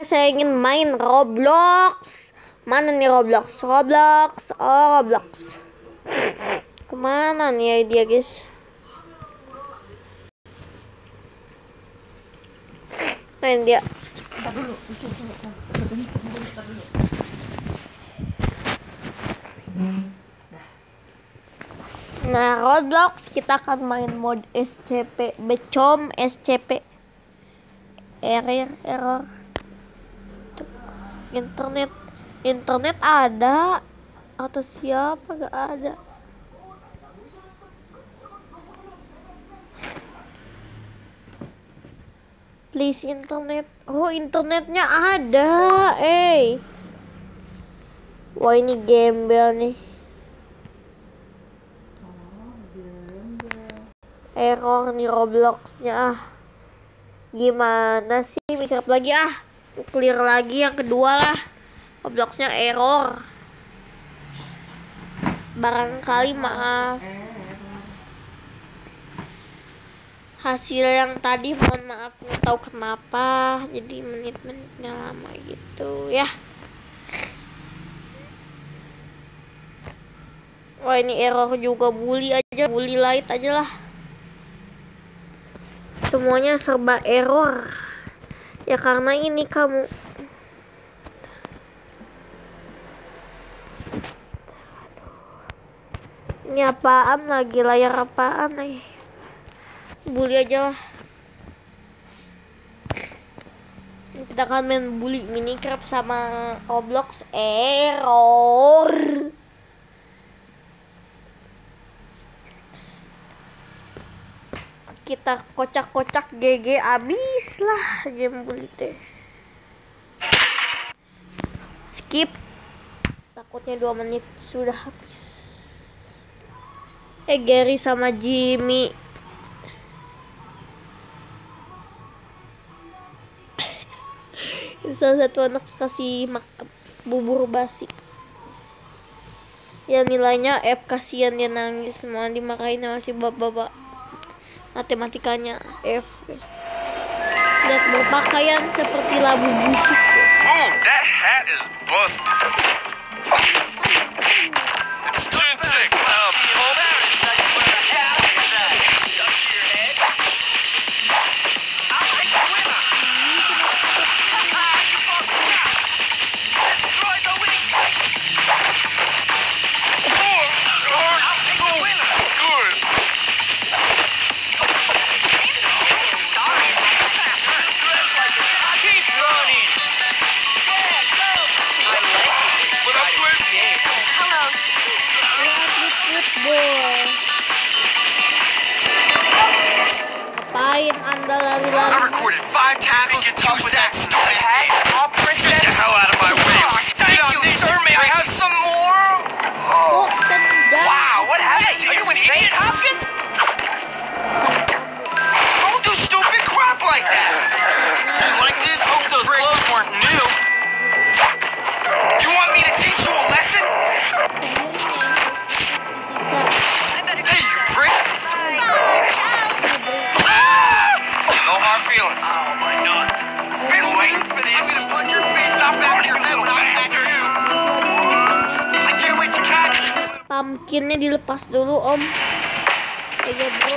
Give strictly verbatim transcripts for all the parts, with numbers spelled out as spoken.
saya ingin main Roblox. Mana nih Roblox? Roblox, oh Roblox. Kemana nih dia guys? Main dia. Nah Roblox kita akan main mode S C P, becom S C P. Error, error. Internet, internet ada atau siapa gak ada? Please internet. Oh internetnya ada, eh. Wah ini gembel nih. Error nih Robloxnya ah. Gimana sih, mikir lagi ah. Clear lagi yang kedua lah. Robloxnya error. Barangkali maaf. Hasil yang tadi mohon maaf, nggak tahu kenapa. Jadi menit-menitnya lama gitu ya. Wah ini error juga, bully aja, bully light aja lah. Semuanya serba error. Ya karena ini kamu. Ini apaan lagi, layar apaan nih? Bully aja lah. Kita akan main bully Minecraft sama Roblox error. Kita kocak-kocak G G abis lah game bully teh. Skip. Takutnya dua menit sudah habis. Eh Gary sama Jimmy. Salah satu anak kasih makan bubur basi. Ya nilainya F, kasihan dia nangis, semua dimarahin masih bapak-bapak. Matematikanya F guys. Lihat berpakaian seperti labu busuk guys. Oh, that hat is busted. It's too thick. Um, Ngapain Anda lari-lari? I recorded five tackles and two sacks. Stupid hat. Oh, princess. Get the hell out of my way. Thank you, sir. May I have some more? Kok tendang? Wow, what happened? Are you an idiot, Hopkins? Don't do stupid crap like that. Do you like this? Hope those clothes weren't new. You want me to teach you a lesson? Hey, you prick. No hard feelings. Oh, my nuts. Been waiting for this. I'm gonna punch your face off out of your head when I catch you. I can't wait to catch you. Pumpkinnya dilepas dulu om. Iya bro.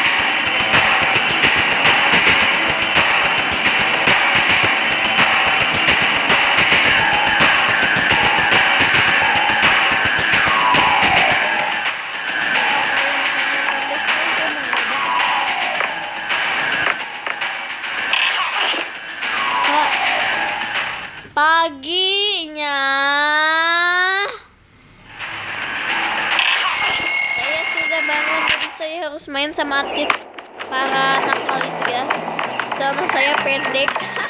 Paginya saya sudah bangun, jadi saya harus main sama atlet para nakal itu ya. Karena saya pendek.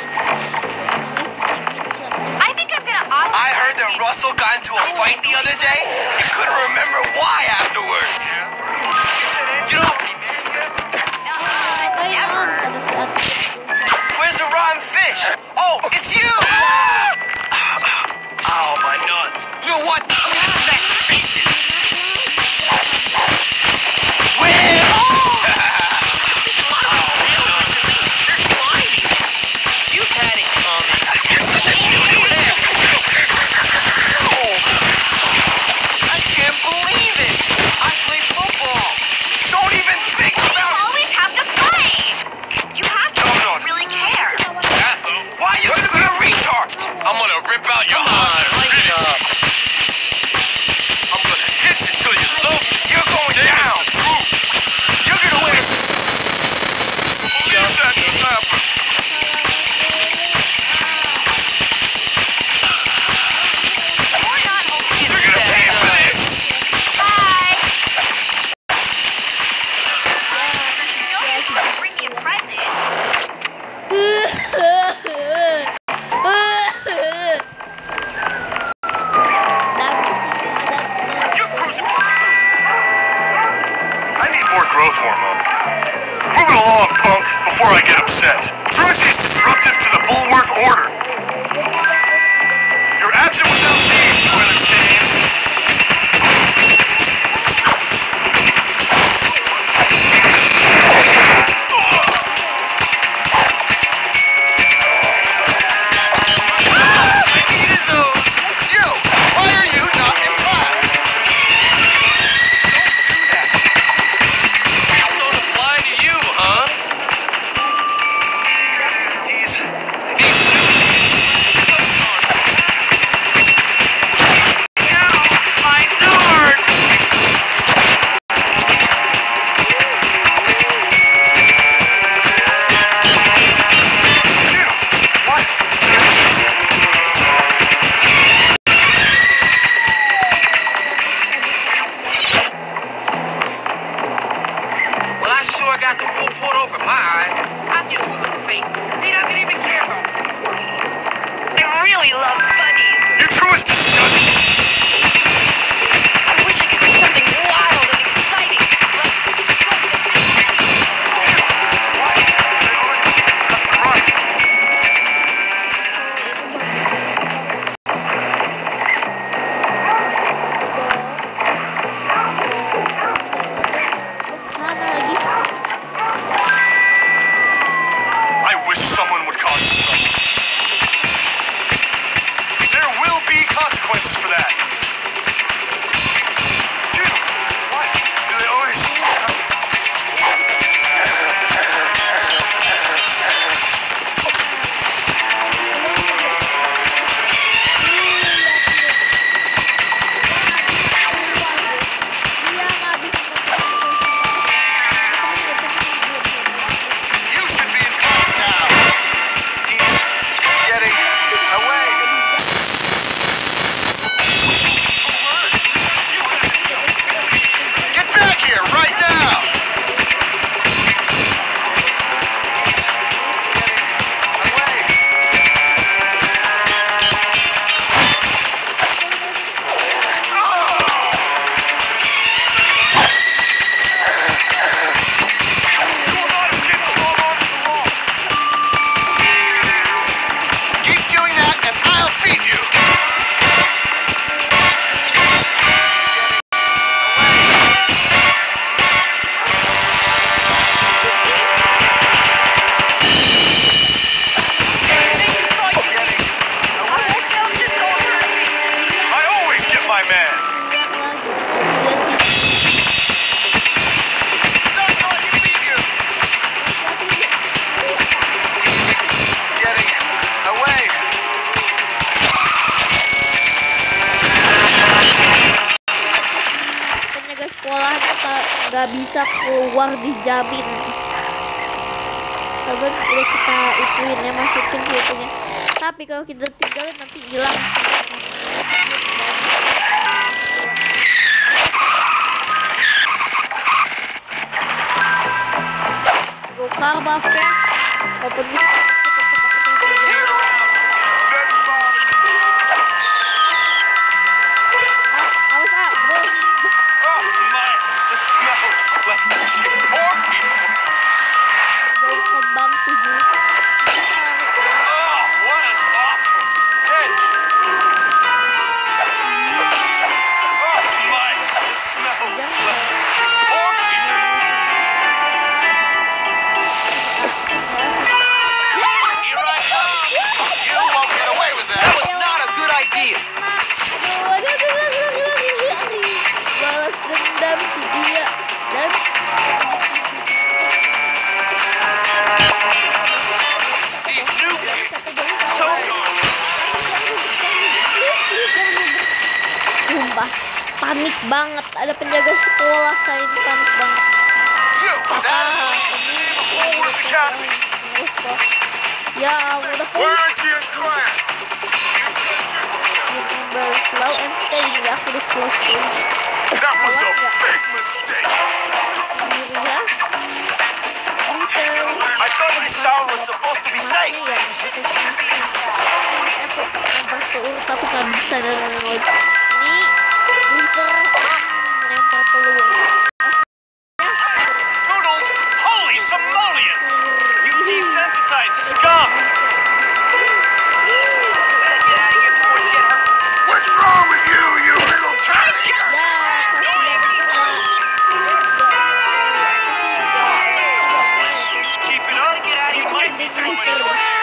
I think I'm gonna ask. I heard that Russell got into a fight the other day and couldn't remember why afterwards. You know, Ngapain om kata si atlet? where's the rotten fish? Oh, it's you! Oh, my nuts. You know what? I'm gonna smash your faces. Win! You're slimy. You've had it coming. You're so a lot of bunnies. Your crew is disgusting. I wish I could do something wild and exciting. Sana lagi. I wish someone would cause some trouble. There will be consequences for that. Phew. Why do they always... You should be in class now. He's getting away. Get back here right now. He's getting away. Keep doing that and I'll feed you. I always get my man. Not so I can feed you. Getting away. Penjaga sekolah nggak bisa keluar dijamin. Sabar udah kita ituin ya, masukin itunya. Tapi kalau kita tinggalin nanti hilang. Gokar maaf ya. Walaupun gitu, Ah, awas ah, bom. Oh my, this smells like pork people. Bau kembang tujuh. Oh, what an awful stench. Oh my, this smells like pork people. Here I come. You won't get away with that. That was not a good idea. Balas dendam si dia dan These new kids, so gone. sumpah panik banget, ada penjaga sekolah saya ini panik banget. You, Papa that's ini Woolworth Academy. penjaga sekolah. Ya udah Where full is your class? remember slow and steady ya, aku udah slow steady That was a big mistake. sendiri ya. Bisa I thought this town was supposed to be safe. Iya, kita sini. Aku lempar peluru tapi nggak bisa dan lagi. Ini bisa lempar peluru. Poodles, holy simoleon! You desensitized scum! What's wrong with you, you little tiny? Ya, kasihan juga. Keep it up, get out of here. Might be too many.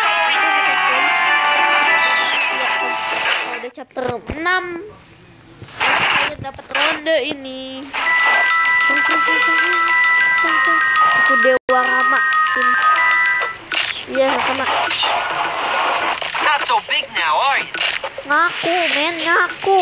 Udah chapter enam. Kalian dapat ronde ini. Sang sang sang sang sang sang. Aku Dewa Rama. Iya sama. Not so big now, are you? Ngaku men, ngaku.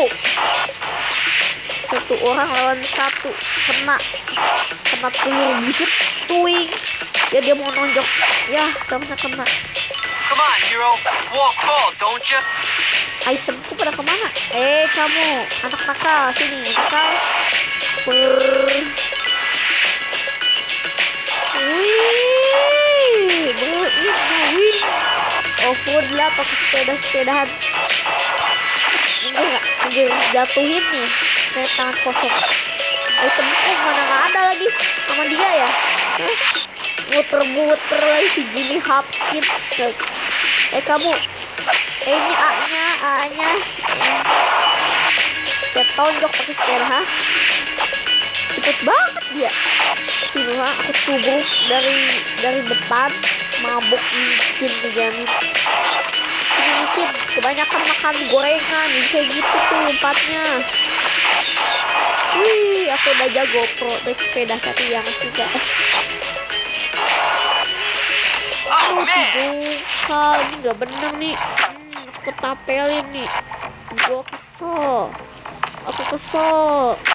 Satu orang lawan satu, kena kena peluru bukit tuing. Ya dia mau nonjok. Ya sama kena. Come on, hero. Walk tall, don't you? Itemku pada kemana? Eh kamu anak nakal, sini nakal. Per. Wih, bro ini wih. off-road lah pakai sepeda-sepedahan. Anjir, anjir, jatuhin nih. Saya tangan kosong. Itemku mana nggak ada lagi sama dia ya. Hah? Muter-muter lagi si Jimmy Hopkins. Eh kamu, eh ini A-nya, A-nya. Saya tonjok pakai sepeda, ha? Cepet banget dia. Sini mah aku tubruk dari dari depan, mabuk micin dijamin. Ini micin, kebanyakan makan gorengan, kayak gitu tuh lompatnya. Wih, aku udah jago pro naik sepeda tapi yang tidak. Oh Aduh, man! bukan, ini nggak bener nih. Hmm, aku tapelin nih. Gua kesel. Aku kesel.